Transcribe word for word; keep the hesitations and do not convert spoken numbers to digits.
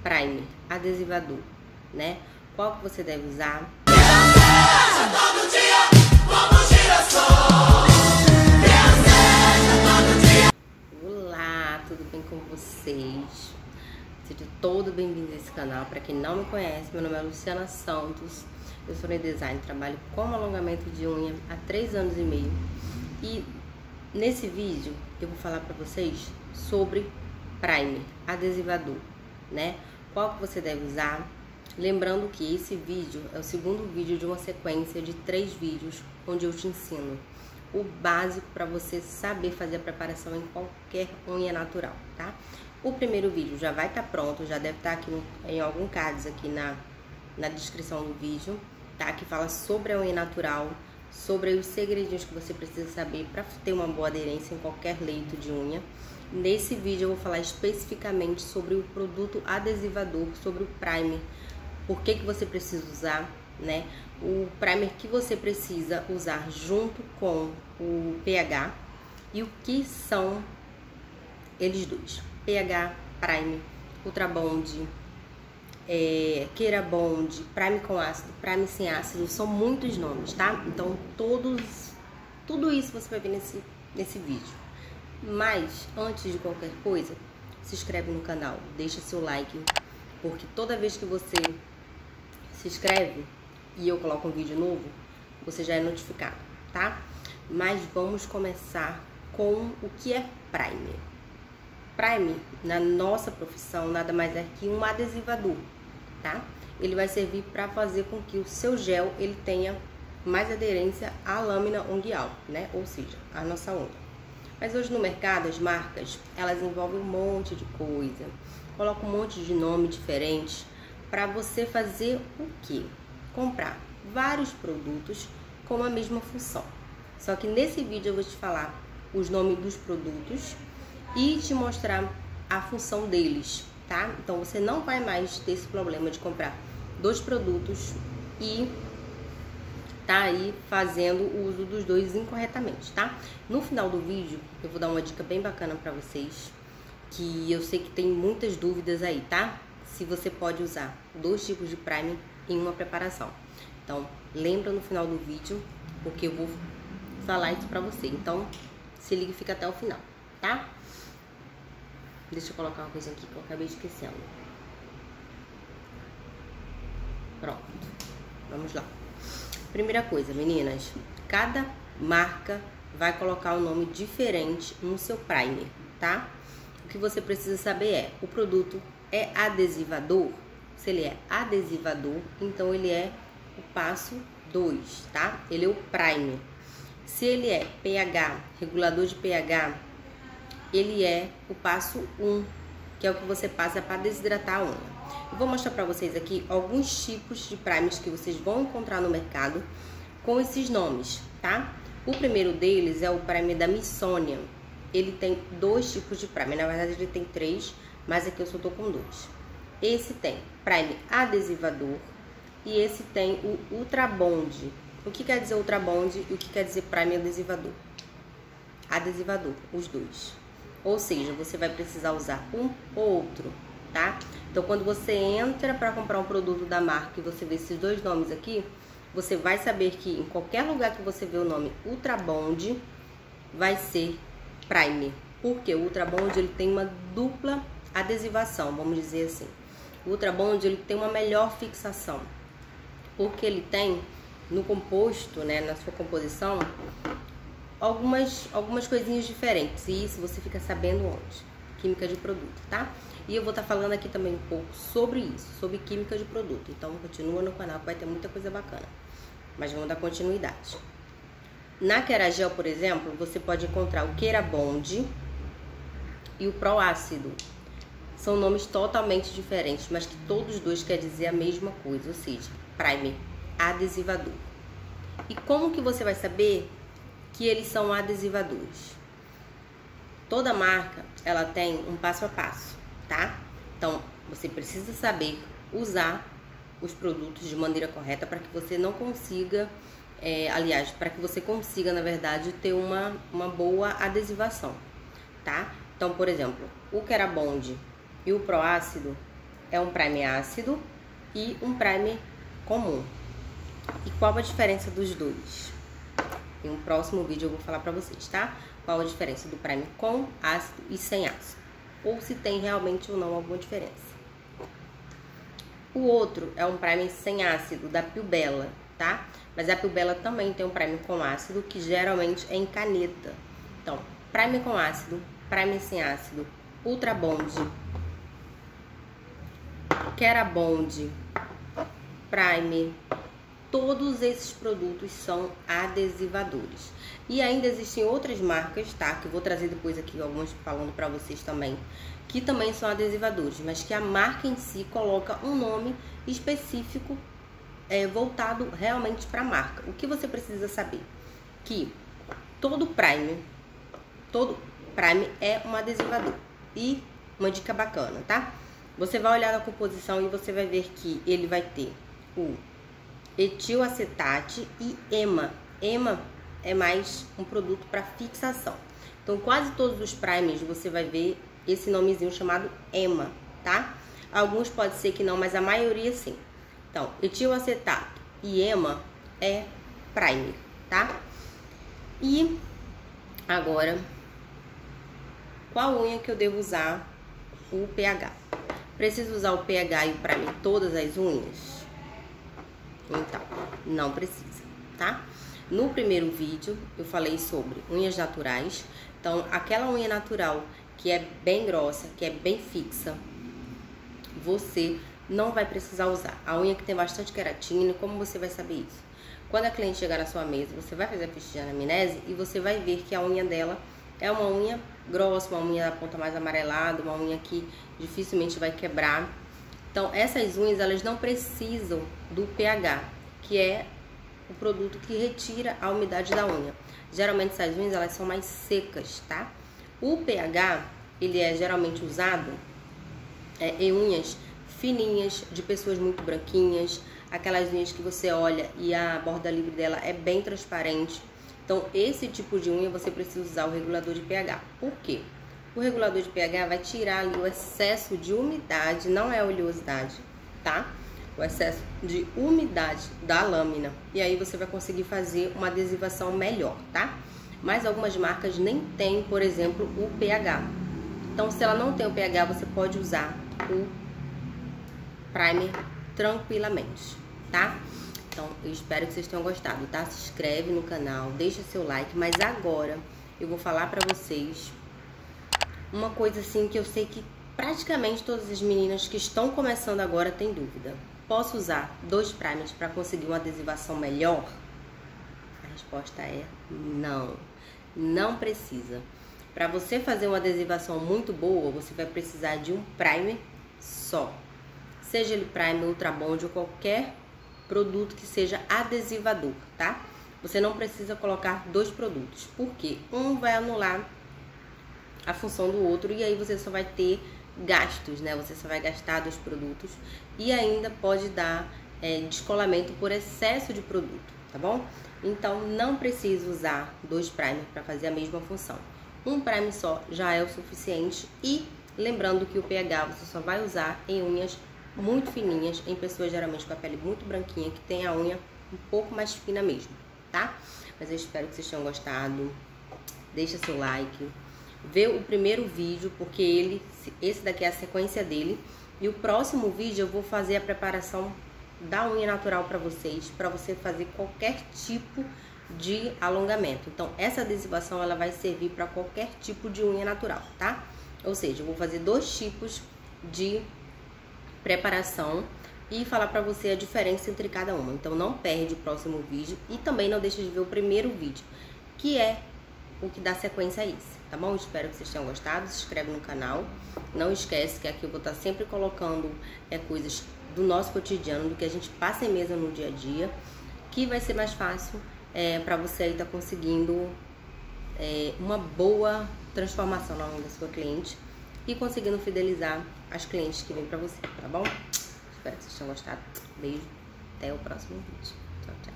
primer, adesivador, né? Qual que você deve usar? Todo dia, como girassol. Olá, tudo bem com vocês? Seja todo bem-vindo a esse canal. Para quem não me conhece, meu nome é Luciana Santos. Eu sou design, trabalho como alongamento de unha há três anos e meio. E nesse vídeo eu vou falar para vocês sobre primer, adesivador, né? Qual que você deve usar? Lembrando que esse vídeo é o segundo vídeo de uma sequência de três vídeos onde eu te ensino o básico para você saber fazer a preparação em qualquer unha natural, tá? O primeiro vídeo já vai estar tá pronto, já deve estar tá aqui no, em algum cards aqui na, na descrição do vídeo, tá? Que fala sobre a unha natural, sobre os segredinhos que você precisa saber para ter uma boa aderência em qualquer leito de unha. Nesse vídeo eu vou falar especificamente sobre o produto adesivador, sobre o primer, por que que você precisa usar, né? O primer que você precisa usar junto com o pH e o que são eles dois. pH, primer, Ultra Bond, é, Kera Bond, primer com ácido, primer sem ácido, são muitos nomes, tá? Então todos, tudo isso você vai ver nesse, nesse vídeo. Mas antes de qualquer coisa, se inscreve no canal, deixa seu like, porque toda vez que você se inscreve e eu coloco um vídeo novo, você já é notificado, tá? Mas vamos começar com o que é primer. Primer, na nossa profissão, nada mais é que um adesivador, tá? Ele vai servir para fazer com que o seu gel ele tenha mais aderência à lâmina unguial, né? Ou seja, à nossa unha. Mas hoje no mercado, as marcas, elas envolvem um monte de coisa, colocam um monte de nome diferente para você fazer o quê? Comprar vários produtos com a mesma função. Só que nesse vídeo eu vou te falar os nomes dos produtos e te mostrar a função deles, tá? Então você não vai mais ter esse problema de comprar dois produtos e tá aí fazendo o uso dos dois incorretamente, tá? No final do vídeo eu vou dar uma dica bem bacana para vocês, que eu sei que tem muitas dúvidas aí, tá? Se você pode usar dois tipos de primer em uma preparação. Então, lembra no final do vídeo, porque eu vou falar isso pra você. Então, se liga e fica até o final, tá? Deixa eu colocar uma coisa aqui que eu acabei esquecendo. Pronto. Vamos lá. Primeira coisa, meninas. Cada marca vai colocar um nome diferente no seu primer, tá? O que você precisa saber é, o produto é adesivador? Se ele é adesivador, então ele é o passo dois, tá? Ele é o primer. Se ele é pH, regulador de pH, ele é o passo um, que é o que você passa para desidratar a unha. Eu vou mostrar para vocês aqui alguns tipos de primers que vocês vão encontrar no mercado com esses nomes, tá? O primeiro deles é o primer da Missônia. Ele tem dois tipos de primer, na verdade ele tem três, mas aqui eu só tô com dois. Esse tem primer adesivador e esse tem o Ultra Bond. O que quer dizer Ultra Bond e o que quer dizer primer adesivador? Adesivador, os dois. Ou seja, você vai precisar usar um ou outro, tá? Então, quando você entra para comprar um produto da marca e você vê esses dois nomes aqui, você vai saber que em qualquer lugar que você vê o nome Ultra Bond, vai ser primer. Porque o Ultra Bond ele tem uma dupla adesivação, vamos dizer assim. O Ultra Bond ele tem uma melhor fixação, porque ele tem no composto, né, na sua composição, algumas, algumas coisinhas diferentes. E isso você fica sabendo onde? Química de produto, tá? E eu vou estar falando aqui também um pouco sobre isso, sobre química de produto. Então continua no canal que vai ter muita coisa bacana. Mas vamos dar continuidade. Na Kera Gel, por exemplo, você pode encontrar o Kera Bond e o Pro Ácido. São nomes totalmente diferentes, mas que todos dois querem dizer a mesma coisa, ou seja, primer, adesivador. E como que você vai saber que eles são adesivadores? Toda marca, ela tem um passo a passo, tá? Então, você precisa saber usar os produtos de maneira correta para que você não consiga, é, aliás, para que você consiga, na verdade, ter uma, uma boa adesivação, tá? Então, por exemplo, o Kera Bond e o Pro Ácido, é um primer ácido e um primer comum. E qual a diferença dos dois? Em um próximo vídeo eu vou falar pra vocês, tá? Qual a diferença do primer com ácido e sem ácido. Ou se tem realmente ou não alguma diferença. O outro é um primer sem ácido, da Pilbella, tá? Mas a Pilbella também tem um primer com ácido, que geralmente é em caneta. Então, primer com ácido, primer sem ácido, Ultra Bond, Kerabond, primer, todos esses produtos são adesivadores. E ainda existem outras marcas, tá? Que eu vou trazer depois aqui algumas falando pra vocês também, que também são adesivadores, mas que a marca em si coloca um nome específico é, voltado realmente para a marca. O que você precisa saber? Que todo primer, todo primer é um adesivador. E uma dica bacana, tá? Você vai olhar na composição e você vai ver que ele vai ter o etilacetate e ema. Ema é mais um produto para fixação. Então, quase todos os primers você vai ver esse nomezinho chamado ema, tá? Alguns pode ser que não, mas a maioria sim. Então, etiloacetato e ema é primer, tá? E agora, qual unha que eu devo usar o pH? Preciso usar o pH e o primer em todas as unhas? Então, não precisa, tá? No primeiro vídeo eu falei sobre unhas naturais. Então, aquela unha natural que é bem grossa, que é bem fixa, você não vai precisar usar. A unha que tem bastante queratina, como você vai saber isso? Quando a cliente chegar na sua mesa, você vai fazer a ficha de anamnese e você vai ver que a unha dela é uma unha grossa, uma unha da ponta mais amarelada, uma unha que dificilmente vai quebrar. Então, essas unhas, elas não precisam do pH, que é o produto que retira a umidade da unha. Geralmente, essas unhas, elas são mais secas, tá? O pH, ele é geralmente usado é, em unhas fininhas, de pessoas muito branquinhas, aquelas unhas que você olha e a borda livre dela é bem transparente. Então, esse tipo de unha você precisa usar o regulador de pH. Por quê? O regulador de pH vai tirar ali o excesso de umidade, não é a oleosidade, tá? O excesso de umidade da lâmina. E aí você vai conseguir fazer uma adesivação melhor, tá? Mas algumas marcas nem tem, por exemplo, o pH. Então, se ela não tem o pH, você pode usar o primer tranquilamente, tá? Então, eu espero que vocês tenham gostado, tá? Se inscreve no canal, deixa seu like. Mas agora, eu vou falar pra vocês uma coisa assim que eu sei que praticamente todas as meninas que estão começando agora têm dúvida. Posso usar dois primers para conseguir uma adesivação melhor? A resposta é não. Não precisa. Para você fazer uma adesivação muito boa, você vai precisar de um primer só. Seja ele primer, Ultra Bond ou qualquer produto que seja adesivador, tá? Você não precisa colocar dois produtos, porque um vai anular a função do outro e aí você só vai ter gastos, né? Você só vai gastar dois produtos e ainda pode dar é, descolamento por excesso de produto, tá bom? Então, não precisa usar dois primers para fazer a mesma função. Um primer só já é o suficiente e lembrando que o pH você só vai usar em unhas muito fininhas, em pessoas geralmente com a pele muito branquinha, que tem a unha um pouco mais fina mesmo, tá? Mas eu espero que vocês tenham gostado. Deixa seu like. Vê o primeiro vídeo, porque ele, esse daqui é a sequência dele. E o próximo vídeo eu vou fazer a preparação da unha natural para vocês, para você fazer qualquer tipo de alongamento. Então, essa adesivação ela vai servir para qualquer tipo de unha natural, tá? Ou seja, eu vou fazer dois tipos de preparação e falar para você a diferença entre cada uma. Então, não perde o próximo vídeo e também não deixe de ver o primeiro vídeo, que é o que dá sequência a isso, tá bom? Espero que vocês tenham gostado. Se inscreve no canal. Não esquece que aqui eu vou estar sempre colocando é, coisas do nosso cotidiano, do que a gente passa em mesa no dia a dia, que vai ser mais fácil é, para você aí estar tá conseguindo é, uma boa transformação na unha da sua cliente e conseguindo fidelizar as clientes que vêm para você, tá bom? Espero que vocês tenham gostado. Beijo, até o próximo vídeo. Tchau, tchau.